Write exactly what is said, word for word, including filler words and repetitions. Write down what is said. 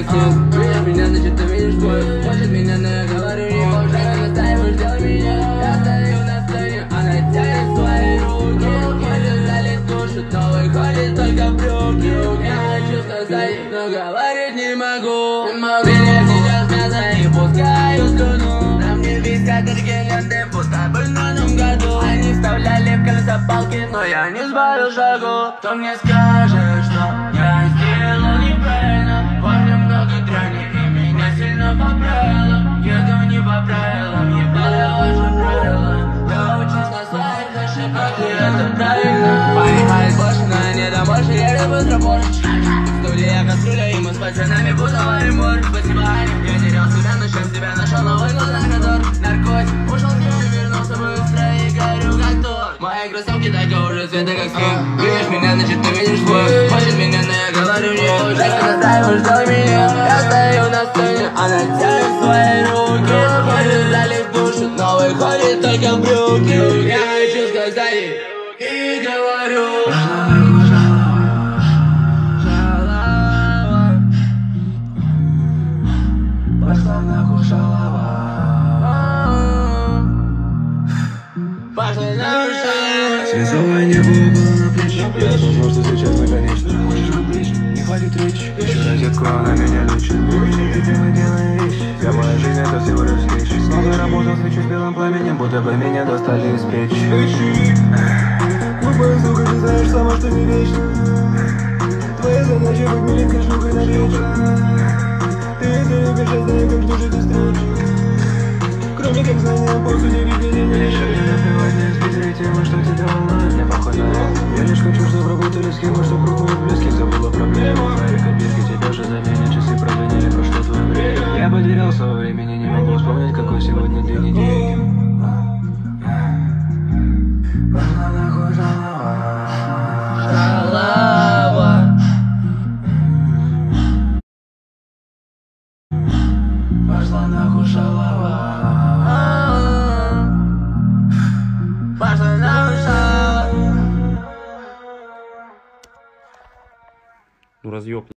снег. Видишь меня, значит ты видишь твой. Хочет меня, но я говорю не хочешь. Настаиваешь, делай меня. Я стою на сцене, она тянет свои руки. Хочет залить душу, но выходит только брюки. Я хочу сказать, но говорить не могу. Меня сейчас мясо и пускаю слюну. На мне висят ленты, будто бы в новом году. Они вставляли в колеса палки, но я не сбавил шагу. Кто мне скажет, что я сделал неправильно? Во мне много дряни и меня сильно поправило. Еду не по правилам, ебало ваши правила. Я учусь на своих ошибках, и это правильно. Поехать больше, но не дам больше, еду быстро позже. Студия кастрюля, и мы с пацанами бутовали море. Спасибо, Аня, я терял себя, но сейчас тебя нашел. Новый глаза, который наркотик. Ушел с ним, вернулся быстро и горю как тот. Мои кроссовки только уже цвета как снег. Видишь меня, значит ты видишь твой. Хочет меня, но я говорю не хочешь. Настаиваешь, делай меня. Я стою на сцене, она тянет свои руки. Хочет залить душу, но выходит только брюки. Я хочу сказать и говорю. Пошла нахуй шалава. Пошла нахуй шалава. Свинцовое небо упало на плечи. Я осознал, что сейчас наконечно. Хочешь быть не хватит речи. Ищу розетку, она меня лечит. Ты делай, делай вещи. Вся моя жизнь это всего лишь встреча. Снова работал, свечу с белым пламенем, будто бы меня достали из печи. Глупая сука, ты знаешь сама, что не вечно. Твоя задача быть миленькой шлюхой на вечер. Ты это любишь, я знаю, как ждешь эти встречи. Кроме как знания, по сути, видения не решили. Не наплевать, не списывай тему, что тебя волнует, мне похоже. Я лишь хочу, чтобы работали схемы, чтоб руку и близких забыла проблему. Мои копейки тебя же заменят, часы прозвонили, прошло твое время. Я потерял свое времени, не могу вспомнить, какой сегодня день недели. Пошла нахуй шалава. Шалава. Пошла нахуй шалава. Пошла нахуй шалава. Ну разъеб.